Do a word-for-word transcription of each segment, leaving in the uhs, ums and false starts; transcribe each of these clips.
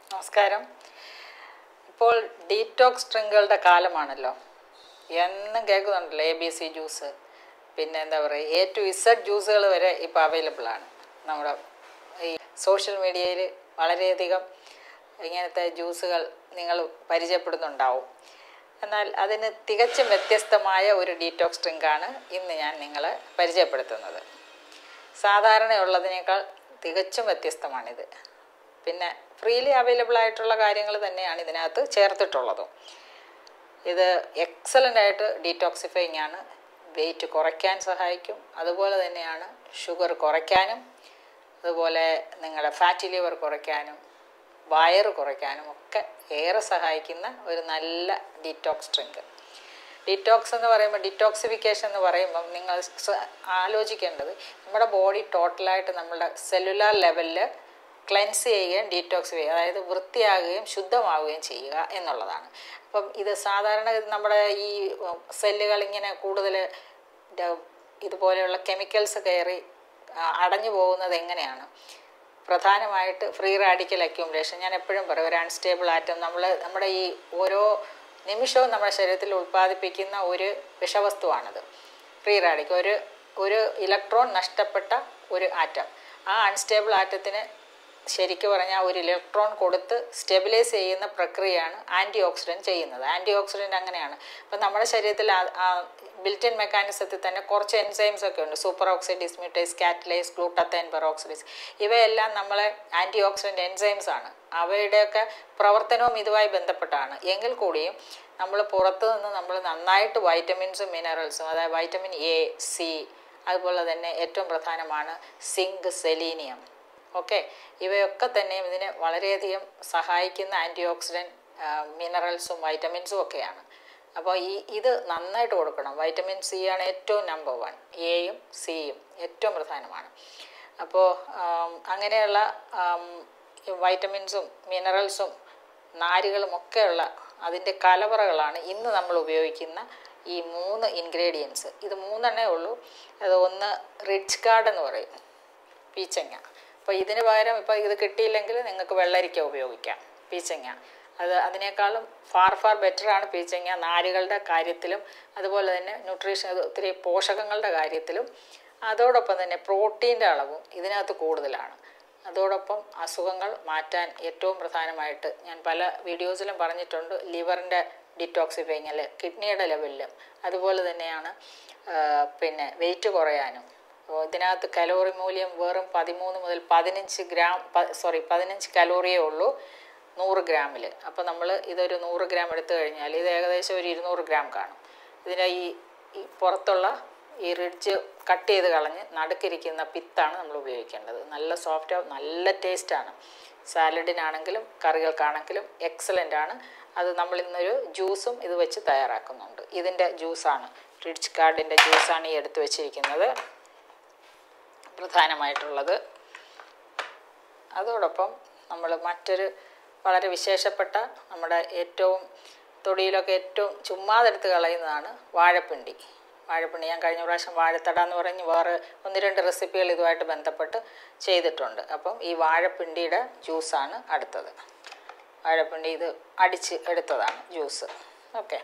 നമസ്കാരം. ഇപ്പോൾ ഡീറ്റോക്സ് ഡ്രിങ്കുകളുടെ കാലമാണല്ലോ. എന്നും കേൾക്കുന്നുണ്ടല്ലോ എ ബി സി ജ്യൂസ്, പിന്നെ എന്താ പറയുക എ ടു ഇസഡ് ജ്യൂസുകൾ വരെ ഇപ്പോൾ അവൈലബിൾ ആണ്. നമ്മുടെ ഈ സോഷ്യൽ മീഡിയയിൽ വളരെയധികം ഇങ്ങനത്തെ ജ്യൂസുകൾ നിങ്ങൾ പരിചയപ്പെടുന്നുണ്ടാവും. എന്നാൽ അതിന് തികച്ചും വ്യത്യസ്തമായ ഒരു ഡീറ്റോക്സ് ഡ്രിങ്കാണ് ഇന്ന് ഞാൻ നിങ്ങളെ പരിചയപ്പെടുത്തുന്നത്. സാധാരണയുള്ളതിനേക്കാൾ തികച്ചും വ്യത്യസ്തമാണിത്. പിന്നെ ഫ്രീലി അവൈലബിൾ ആയിട്ടുള്ള കാര്യങ്ങൾ തന്നെയാണ് ഇതിനകത്ത് ചേർത്തിട്ടുള്ളതും. ഇത് എക്സലൻ്റ് ആയിട്ട് ഡീറ്റോക്സിഫൈങ് ആണ്. വെയിറ്റ് കുറയ്ക്കാൻ സഹായിക്കും. അതുപോലെ തന്നെയാണ് ഷുഗർ കുറയ്ക്കാനും, അതുപോലെ നിങ്ങളുടെ ഫാറ്റി ലിവർ കുറയ്ക്കാനും, വയറ് കുറയ്ക്കാനും ഒക്കെ ഏറെ സഹായിക്കുന്ന ഒരു നല്ല ഡീറ്റോക്സ് ഡ്രിങ്ക്. ഡീറ്റോക്സ് എന്ന് പറയുമ്പോൾ, ഡിറ്റോക്സിഫിക്കേഷൻ എന്ന് പറയുമ്പം നിങ്ങൾ ആലോചിക്കേണ്ടത് നമ്മുടെ ബോഡി ടോട്ടലായിട്ട് നമ്മുടെ സെല്ലുലാർ ലെവലിൽ ക്ലെൻസ് ചെയ്യുകയും ഡീറ്റോക്സിഫൈ, അതായത് വൃത്തിയാകുകയും ശുദ്ധമാവുകയും ചെയ്യുക എന്നുള്ളതാണ്. അപ്പം ഇത് സാധാരണ നമ്മുടെ ഈ സെല്ലുകൾ ഇങ്ങനെ കൂടുതൽ ഇതുപോലെയുള്ള കെമിക്കൽസ് കയറി അടഞ്ഞു പോകുന്നത് എങ്ങനെയാണ്? പ്രധാനമായിട്ട് ഫ്രീ റാഡിക്കൽ അക്യൂമുലേഷൻ. ഞാൻ എപ്പോഴും പറയും, ഒരു അൺസ്റ്റേബിൾ ആറ്റം നമ്മൾ നമ്മുടെ ഈ ഓരോ നിമിഷവും നമ്മുടെ ശരീരത്തിൽ ഉൽപ്പാദിപ്പിക്കുന്ന ഒരു വിഷവസ്തുവാണത് ഫ്രീ റാഡിക്കൽ. ഒരു ഒരു ഇലക്ട്രോൺ നഷ്ടപ്പെട്ട ഒരു ആറ്റം, ആ അൺസ്റ്റേബിൾ ആറ്റത്തിന് ശരിക്കും പറഞ്ഞാൽ ഒരു ഇലക്ട്രോൺ കൊടുത്ത് സ്റ്റെബിലൈസ് ചെയ്യുന്ന പ്രക്രിയയാണ് ആൻറ്റി ഓക്സിഡൻറ്റ് ചെയ്യുന്നത്. ആൻറ്റി ഓക്സിഡൻറ്റ് അങ്ങനെയാണ്. അപ്പം നമ്മുടെ ശരീരത്തിൽ ബിൽറ്റ് ഇൻ മെക്കാനിസത്തിൽ തന്നെ കുറച്ച് എൻസൈംസ് ഒക്കെ ഉണ്ട്. Superoxide dismutase, catalase, glutathione peroxidase. ഇവയെല്ലാം നമ്മളെ ആൻറ്റി ഓക്സിഡൻറ്റ് എൻസൈംസ് ആണ്. അവയുടെയൊക്കെ പ്രവർത്തനവും ഇതുമായി ബന്ധപ്പെട്ടാണ്. എങ്കിൽ കൂടിയും നമ്മൾ പുറത്തു നിന്ന് നമ്മൾ നന്നായിട്ട് വൈറ്റമിൻസും മിനറൽസും, അതായത് വൈറ്റമിൻ എ, സി, അതുപോലെ തന്നെ ഏറ്റവും പ്രധാനമാണ് സിങ്ക്, സെലീനിയം. ഓക്കെ, ഇവയൊക്കെ തന്നെയും ഇതിനെ വളരെയധികം സഹായിക്കുന്ന ആൻറ്റി ഓക്സിഡൻറ്റ് മിനറൽസും വൈറ്റമിൻസും ഒക്കെയാണ്. അപ്പോൾ ഈ ഇത് നന്നായിട്ട് കൊടുക്കണം. വൈറ്റമിൻ സി ആണ് ഏറ്റവും നമ്പർ വൺ. എയും സിയും ഏറ്റവും പ്രധാനമാണ്. അപ്പോൾ അങ്ങനെയുള്ള വൈറ്റമിൻസും മിനറൽസും നാരുകളും ഒക്കെയുള്ള അതിൻ്റെ കലവറകളാണ് ഇന്ന് നമ്മൾ ഉപയോഗിക്കുന്ന ഈ മൂന്ന് ഇൻഗ്രീഡിയൻസ്. ഇത് മൂന്നെണ്ണേ ഉള്ളൂ. അത് ഒന്ന് റിച്ച് ഗാർഡ് എന്ന് പറയും, പീച്ചങ്ങ. അപ്പോൾ ഇതിന് പകരം ഇപ്പോൾ ഇത് കിട്ടിയില്ലെങ്കിൽ നിങ്ങൾക്ക് വെള്ളരിക്ക ഉപയോഗിക്കാം, പീച്ചങ്ങ. അത് അതിനേക്കാളും ഫാർ ഫാർ ബെറ്ററാണ് പീച്ചങ്ങ, നാരുകളുടെ കാര്യത്തിലും അതുപോലെ തന്നെ ന്യൂട്രീഷൻ, ഒത്തിരി പോഷകങ്ങളുടെ കാര്യത്തിലും. അതോടൊപ്പം തന്നെ പ്രോട്ടീൻ്റെ അളവും ഇതിനകത്ത് കൂടുതലാണ്. അതോടൊപ്പം അസുഖങ്ങൾ മാറ്റാൻ ഏറ്റവും പ്രധാനമായിട്ട് ഞാൻ പല വീഡിയോസിലും പറഞ്ഞിട്ടുണ്ട്, ലിവറിൻ്റെ ഡിറ്റോക്സിഫൈങ്ങിൽ, കിഡ്നിയുടെ ലെവലിലും. അതുപോലെ തന്നെയാണ് പിന്നെ വെയിറ്റ് കുറയാനും. അപ്പോൾ ഇതിനകത്ത് കലോറി മൂല്യം വെറും പതിമൂന്ന് മുതൽ പതിനഞ്ച് ഗ്രാം സോറി പതിനഞ്ച് കലോറിയേ ഉള്ളൂ നൂറ് ഗ്രാമിൽ. അപ്പോൾ നമ്മൾ ഇതൊരു നൂറ് ഗ്രാം എടുത്തു കഴിഞ്ഞാൽ ഇത് ഏകദേശം ഒരു ഇരുന്നൂറ് ഗ്രാം കാണും. ഇതിൻ്റെ ഈ ഈ പുറത്തുള്ള ഈ റിഡ്ജ് കട്ട് ചെയ്ത് കളഞ്ഞ് നടുക്കിരിക്കുന്ന പിത്താണ് നമ്മൾ ഉപയോഗിക്കേണ്ടത്. നല്ല സോഫ്റ്റ്, നല്ല ടേസ്റ്റാണ്. സാലഡിനാണെങ്കിലും കറികൾക്കാണെങ്കിലും എക്സലൻ്റ് ആണ്. അത് നമ്മൾ ഇന്നൊരു ജ്യൂസും ഇത് വെച്ച് തയ്യാറാക്കുന്നുണ്ട്. ഇതിൻ്റെ ജ്യൂസാണ്, റിച്ച് ഗാർഡിൻ്റെ ജ്യൂസാണ് ഈ എടുത്തു വെച്ചിരിക്കുന്നത് പ്രധാനമായിട്ടുള്ളത്. അതോടൊപ്പം നമ്മൾ മറ്റൊരു വളരെ വിശേഷപ്പെട്ട, നമ്മുടെ ഏറ്റവും തൊടിയിലൊക്കെ ഏറ്റവും ചുമ്മാതെടുത്ത് കളയുന്നതാണ് വാഴപ്പിണ്ടി. വാഴപ്പിണ്ടി ഞാൻ കഴിഞ്ഞ പ്രാവശ്യം വാഴത്തട എന്ന് പറഞ്ഞ് വേറെ ഒന്ന് രണ്ട് റെസിപ്പികൾ ഇതുമായിട്ട് ബന്ധപ്പെട്ട് ചെയ്തിട്ടുണ്ട്. അപ്പം ഈ വാഴപ്പിണ്ടിയുടെ ജ്യൂസാണ് അടുത്തത്. വാഴപ്പിണ്ടി ഇത് അടിച്ച് എടുത്തതാണ് ജ്യൂസ്. ഓക്കെ,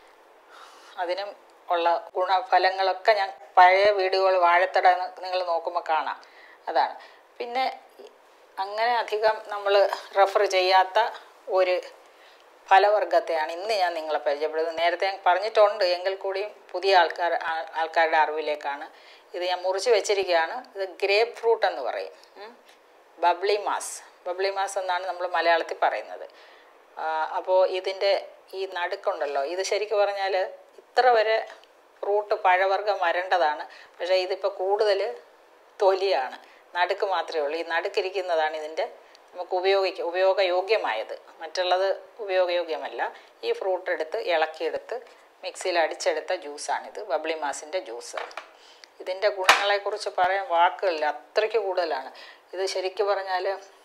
അതിനും ഉള്ള ഗുണഫലങ്ങളൊക്കെ ഞാൻ പഴയ വീഡിയോകൾ വാഴത്തട നിങ്ങൾ നോക്കുമ്പോൾ കാണാം. അതാണ്. പിന്നെ അങ്ങനെ അധികം നമ്മൾ റെഫർ ചെയ്യാത്ത ഒരു ഫലവർഗത്തെയാണ് ഇന്ന് ഞാൻ നിങ്ങളെ പരിചയപ്പെടുന്നത്. നേരത്തെ ഞാൻ പറഞ്ഞിട്ടുണ്ട്, എങ്കിൽ കൂടിയും പുതിയ ആൾക്കാർ ആൾക്കാരുടെ അറിവിലേക്കാണ് ഇത് ഞാൻ മുറിച്ച് വെച്ചിരിക്കുകയാണ്. ഇത് ഗ്രേപ്പ് ഫ്രൂട്ട് എന്ന് പറയും, ബബ്ലി മാസ്. ബബ്ലി മാസ് എന്നാണ് നമ്മൾ മലയാളത്തിൽ പറയുന്നത്. അപ്പോൾ ഇതിൻ്റെ ഈ നടുക്കുണ്ടല്ലോ, ഇത് ശരിക്കും പറഞ്ഞാൽ ഇത്ര വരെ ഫ്രൂട്ട് പഴവർഗ്ഗം വരേണ്ടതാണ്. പക്ഷേ ഇതിപ്പോൾ കൂടുതൽ തൊലിയാണ്, നടുക്ക് മാത്രമേ ഉള്ളൂ. ഈ നടുക്കിരിക്കുന്നതാണ് ഇതിൻ്റെ നമുക്ക് ഉപയോഗിക്കുക ഉപയോഗയോഗ്യമായത്. മറ്റുള്ളത് ഉപയോഗയോഗ്യമല്ല. ഈ ഫ്രൂട്ട് എടുത്ത് ഇളക്കിയെടുത്ത് മിക്സിയിൽ അടിച്ചെടുത്ത ജ്യൂസാണിത്, ബബ്ലി മാസിൻ്റെ ജ്യൂസ്. ഇതിൻ്റെ ഗുണങ്ങളെക്കുറിച്ച് പറയാൻ വാക്കുകളില്ല, അത്രയ്ക്ക് കൂടുതലാണ്. ഇത് ശരിക്കും പറഞ്ഞാൽ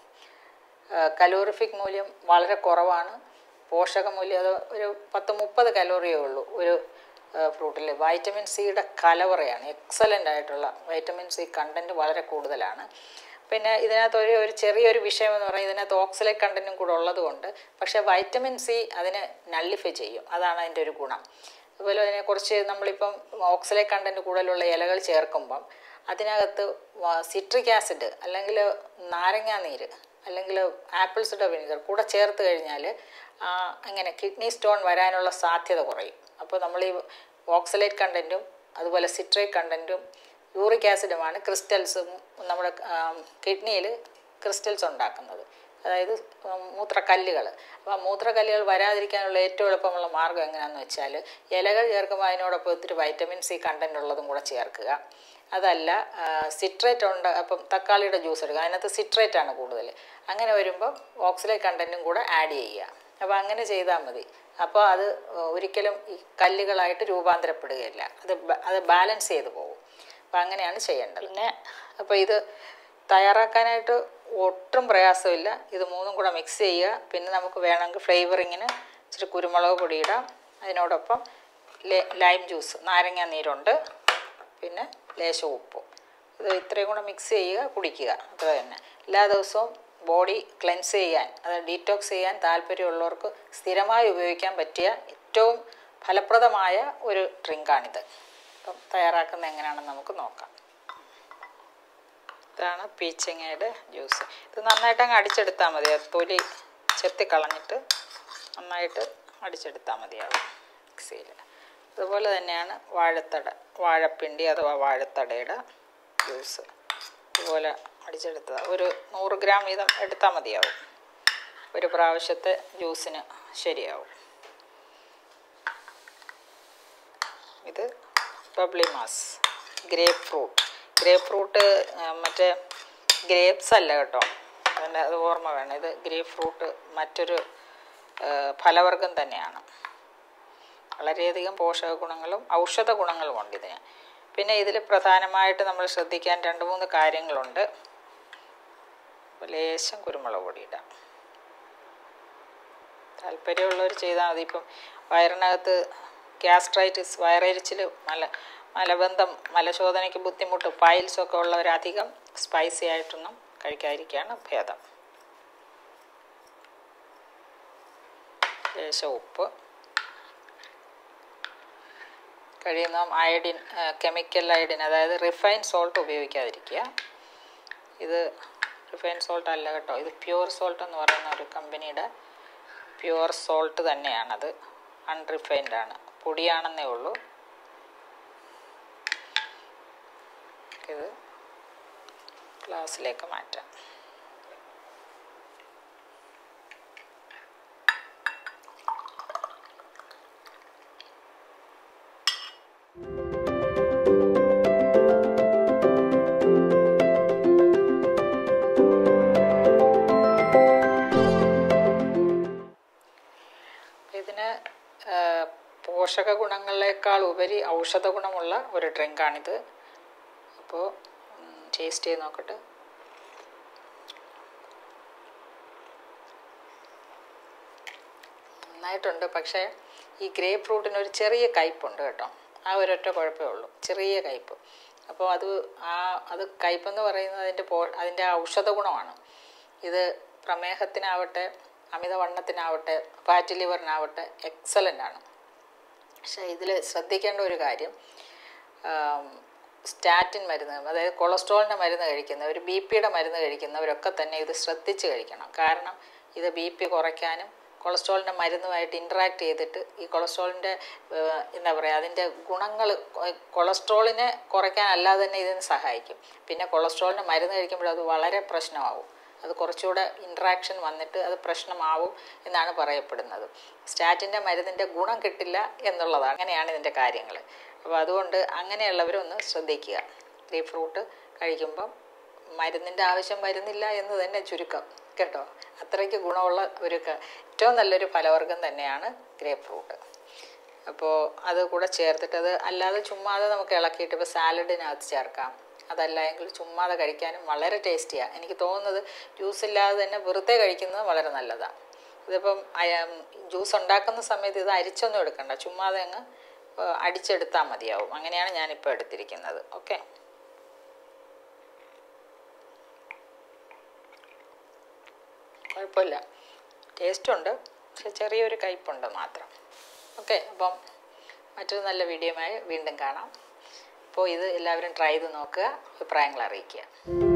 കലോറിഫിക് മൂല്യം വളരെ കുറവാണ്. പോഷകമൂല്യം അത് ഒരു പത്ത് മുപ്പത് കലോറിയേ ഉള്ളൂ ഒരു ഫ്രൂട്ടിൽ. വൈറ്റമിൻ സിയുടെ കലവറയാണ്, എക്സലൻ്റ് ആയിട്ടുള്ള വൈറ്റമിൻ സി കണ്ടൻറ്റ് വളരെ കൂടുതലാണ്. പിന്നെ ഇതിനകത്ത് ഒരു ഒരു ചെറിയൊരു വിഷയം എന്ന് പറഞ്ഞാൽ ഇതിനകത്ത് ഓക്സലേറ്റ് കണ്ടൻറ്റും കൂടെ ഉള്ളതുകൊണ്ട് പക്ഷേ വൈറ്റമിൻ സി അതിനെ നള്ളിഫൈ ചെയ്യും. അതാണ് അതിൻ്റെ ഒരു ഗുണം. അതുപോലെ തന്നെ കുറച്ച് നമ്മളിപ്പം ഓക്സലേറ്റ് കണ്ടൻറ്റ് കൂടുതലുള്ള ഇലകൾ ചേർക്കുമ്പം അതിനകത്ത് സിട്രിക് ആസിഡ് അല്ലെങ്കിൽ നാരങ്ങാ നീര് അല്ലെങ്കിൽ ആപ്പിൾ സിഡർ വിനിഗർ കൂടെ ചേർത്ത് കഴിഞ്ഞാൽ അങ്ങനെ കിഡ്നി സ്റ്റോൺ വരാനുള്ള സാധ്യത കുറയും. അപ്പോൾ നമ്മൾ ഈ ഓക്സലേറ്റ് കണ്ടൻറ്റും അതുപോലെ സിട്രിക് കണ്ടൻറ്റും യൂറിക് ആസിഡുമാണ് ക്രിസ്റ്റൽസും നമ്മുടെ കിഡ്നിയിൽ ക്രിസ്റ്റൽസ് ഉണ്ടാക്കുന്നത്, അതായത് മൂത്രക്കല്ലുകൾ. അപ്പോൾ മൂത്രക്കല്ലുകൾ വരാതിരിക്കാനുള്ള ഏറ്റവും എളുപ്പമുള്ള മാർഗ്ഗം എങ്ങനെയാണെന്ന് വെച്ചാൽ ഇലകൾ ചേർക്കുമ്പോൾ അതിനോടൊപ്പം ഒത്തിരി വൈറ്റമിൻ സി കണ്ടൻ്റ് ഉള്ളതും കൂടെ ചേർക്കുക. അതല്ല സിട്രേറ്റ് ഉണ്ട്, അപ്പം തക്കാളിയുടെ ജ്യൂസ് എടുക്കുക, അതിനകത്ത് സിട്രേറ്റ് ആണ് കൂടുതൽ. അങ്ങനെ വരുമ്പോൾ ഓക്സലേറ്റ് കണ്ടൻറ്റും കൂടെ ആഡ് ചെയ്യുക. അപ്പോൾ അങ്ങനെ ചെയ്താൽ മതി. അപ്പോൾ അത് ഒരിക്കലും ഈ കല്ലുകളായിട്ട് രൂപാന്തരപ്പെടുകയില്ല, അത് അത് ബാലൻസ് ചെയ്ത് പോകും. അപ്പോൾ അങ്ങനെയാണ് ചെയ്യേണ്ടത്. പിന്നെ അപ്പോൾ ഇത് തയ്യാറാക്കാനായിട്ട് ഒട്ടും പ്രയാസമില്ല. ഇത് മൂന്നും കൂടെ മിക്സ് ചെയ്യുക. പിന്നെ നമുക്ക് വേണമെങ്കിൽ ഫ്ലേവറിങ്ങിന് ഇച്ചിരി കുരുമുളക് പൊടി ഇടാം. അതിനോടൊപ്പം ലൈം ജ്യൂസ്, നാരങ്ങ നീരുണ്ട്, പിന്നെ ലേശം ഉപ്പും. ഇത് ഇത്രയും കൂടെ മിക്സ് ചെയ്യുക, കുടിക്കുക. അത്ര തന്നെ. എല്ലാ ദിവസവും ബോഡി ക്ലെൻസ് ചെയ്യാൻ, അത് ഡീറ്റോക്സ് ചെയ്യാൻ താല്പര്യമുള്ളവർക്ക് സ്ഥിരമായി ഉപയോഗിക്കാൻ പറ്റിയ ഏറ്റവും ഫലപ്രദമായ ഒരു ഡ്രിങ്കാണിത്. അപ്പം തയ്യാറാക്കുന്നത് എങ്ങനെയാണെന്ന് നമുക്ക് നോക്കാം. ഇതാണ് പീച്ചങ്ങയുടെ ജ്യൂസ്. ഇത് നന്നായിട്ട് അങ്ങ് അടിച്ചെടുത്താൽ മതി. തൊലി ചെത്തി കളഞ്ഞിട്ട് നന്നായിട്ട് അടിച്ചെടുത്താൽ മതിയാവും മിക്സിയിൽ. അതുപോലെ തന്നെയാണ് വാഴത്തട, വാഴപ്പിണ്ടി അഥവാ വാഴത്തടയുടെ ജ്യൂസ്. ഇതുപോലെ അടിച്ചെടുത്തത് ഒരു നൂറ് ഗ്രാം വീതം എടുത്താൽ മതിയാവും. ഒരു പ്രാവശ്യത്തെ ജ്യൂസിന് ശരിയാവും. ഇത് ബബ്ലി മാസ്, ഗ്രേപ്പ് ഫ്രൂട്ട്. ഗ്രേപ്പ് ഫ്രൂട്ട് മറ്റേ ഗ്രേപ്സ് അല്ല കേട്ടോ, അതിൻ്റെ അത് ഓർമ്മ വേണം. ഇത് ഗ്രേപ്പ് ഫ്രൂട്ട് മറ്റൊരു ഫലവർഗം തന്നെയാണ്. വളരെയധികം പോഷക ഗുണങ്ങളും ഔഷധ ഗുണങ്ങളും ഉണ്ട് ഇതിന്. പിന്നെ ഇതിൽ പ്രധാനമായിട്ട് നമ്മൾ ശ്രദ്ധിക്കാൻ രണ്ട് മൂന്ന് കാര്യങ്ങളുണ്ട്. ലേശം കുരുമുളക് പൊടി ഇടാം. താല്പര്യമുള്ളവർ ചെയ്താൽ മതി. ഇപ്പം വയറിനകത്ത് ഗ്യാസ്ട്രൈറ്റിസ്, വയറെരിച്ചിൽ, മല മലബന്ധം, മലശോധനയ്ക്ക് ബുദ്ധിമുട്ട്, പൈൽസൊക്കെ ഉള്ളവരധികം സ്പൈസി ആയിട്ടൊന്നും കഴിക്കാതിരിക്കുകയാണ് ഭേദം. ലേശം ഉപ്പ്, കഴിയുന്ന അയഡിൻ, കെമിക്കൽ അയഡിൻ, അതായത് റിഫൈൻ സോൾട്ട് ഉപയോഗിക്കാതിരിക്കുക. ഇത് റിഫൈൻ സോൾട്ട് അല്ല കേട്ടോ, ഇത് പ്യുവർ സോൾട്ട് എന്ന് പറയുന്ന ഒരു കമ്പനിയുടെ പ്യുവർ സോൾട്ട് തന്നെയാണത്. അൺറിഫൈൻഡ് ആണ്, പൊടിയാണെന്നേ ഉള്ളൂ. ഇത് ഗ്ലാസ്സിലേക്ക് മാറ്റാം. ഇതിന് പോഷക ഗുണങ്ങളേക്കാൾ ഉപരി ഔഷധ ഗുണമുള്ള ഒരു ഡ്രിങ്കാണിത്. അപ്പോൾ ടേസ്റ്റ് ചെയ്ത് നോക്കട്ടെ. നന്നായിട്ടുണ്ട്. പക്ഷേ ഈ ഗ്രേപ്പ് ഫ്രൂട്ടിന് ഒരു ചെറിയ കയ്പുണ്ട് കേട്ടോ. ആ ഒരൊറ്റ കുഴപ്പമേ ഉള്ളൂ, ചെറിയ കയ്പ്. അപ്പോൾ അത് ആ അത് കയ്പെന്ന് പറയുന്നത് അതിൻ്റെ പോ അതിൻ്റെ ഔഷധ ഗുണമാണ്. ഇത് പ്രമേഹത്തിനാവട്ടെ, അമിതവണ്ണത്തിനാവട്ടെ, ഫാറ്റി ലിവറിനാവട്ടെ എക്സലൻ്റ് ആണ്. പക്ഷേ ഇതിൽ ശ്രദ്ധിക്കേണ്ട ഒരു കാര്യം, സ്റ്റാറ്റിൻ മരുന്ന്, അതായത് കൊളസ്ട്രോളിൻ്റെ മരുന്ന് കഴിക്കുന്നവർ, ബി പിയുടെ മരുന്ന് കഴിക്കുന്നവരൊക്കെ തന്നെ ഇത് ശ്രദ്ധിച്ച് കഴിക്കണം. കാരണം ഇത് ബി പി കുറയ്ക്കാനും കൊളസ്ട്രോളിൻ്റെ മരുന്നുമായിട്ട് ഇൻട്രാക്ട് ചെയ്തിട്ട് ഈ കൊളസ്ട്രോളിൻ്റെ എന്താ പറയുക അതിൻ്റെ ഗുണങ്ങൾ, കൊളസ്ട്രോളിനെ കുറയ്ക്കാൻ അല്ലാതെ തന്നെ ഇതിന് സഹായിക്കും. പിന്നെ കൊളസ്ട്രോളിൻ്റെ മരുന്ന് കഴിക്കുമ്പോൾ അത് വളരെ പ്രശ്നമാവും. അത് കുറച്ചുകൂടെ ഇൻട്രാക്ഷൻ വന്നിട്ട് അത് പ്രശ്നമാവും എന്നാണ് പറയപ്പെടുന്നത്. സ്റ്റാറ്റിൻ്റെ മരുന്നിൻ്റെ ഗുണം കിട്ടില്ല എന്നുള്ളതാണ്. അങ്ങനെയാണ് ഇതിൻ്റെ കാര്യങ്ങൾ. അപ്പോൾ അതുകൊണ്ട് അങ്ങനെയുള്ളവരൊന്ന് ശ്രദ്ധിക്കുക. ഗ്രേപ്പ് ഫ്രൂട്ട് കഴിക്കുമ്പം മരുന്നിൻ്റെ ആവശ്യം വരുന്നില്ല എന്ന് തന്നെ ചുരുക്കം കേട്ടോ. അത്രയ്ക്ക് ഗുണമുള്ള ഒരു ഏറ്റവും നല്ലൊരു ഫലവർഗം തന്നെയാണ് ഗ്രേപ്പ് ഫ്രൂട്ട്. അപ്പോൾ അത് കൂടെ ചേർത്തിട്ട്, അത് അല്ലാതെ ചുമ്മാതെ നമുക്ക് ഇളക്കിയിട്ട് ഇപ്പോൾ സാലഡിനകത്ത് ചേർക്കാം. അതല്ല എങ്കിൽ ചുമ്മാതെ കഴിക്കാനും വളരെ ടേസ്റ്റിയാണ്. എനിക്ക് തോന്നുന്നത് ജ്യൂസ് ഇല്ലാതെ തന്നെ വെറുതെ കഴിക്കുന്നത് വളരെ നല്ലതാണ്. ഇതിപ്പം ജ്യൂസ് ഉണ്ടാക്കുന്ന സമയത്ത് ഇത് അരിച്ചൊന്നും എടുക്കണ്ട, ചുമ്മാതെ അങ്ങ് അടിച്ചെടുത്താൽ മതിയാവും. അങ്ങനെയാണ് ഞാനിപ്പോൾ എടുത്തിരിക്കുന്നത്. ഓക്കെ. കുഴപ്പമില്ല, ടേസ്റ്റുണ്ട്, പക്ഷെ ചെറിയൊരു കയ്പുണ്ട് മാത്രം. ഓക്കെ, അപ്പം മറ്റൊരു നല്ല വീഡിയോയുമായി വീണ്ടും കാണാം. അപ്പോൾ ഇത് എല്ലാവരും ട്രൈ ചെയ്ത് നോക്കുക, അഭിപ്രായങ്ങൾ അറിയിക്കുക.